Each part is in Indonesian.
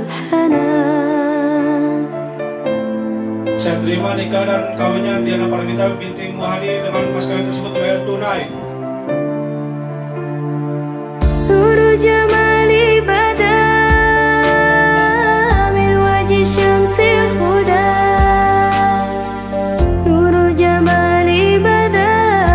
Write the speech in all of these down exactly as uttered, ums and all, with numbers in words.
Saya terima nikah dan kawinnya Diana Paramita binti Muhadi dengan mas kawin tersebut dibayar tunai. Nurul jamali bada min wajhi syamsil huda. Nurul jamali bada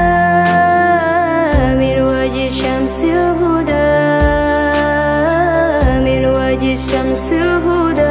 min wajhi syamsil huda. Min wajhi syamsil huda.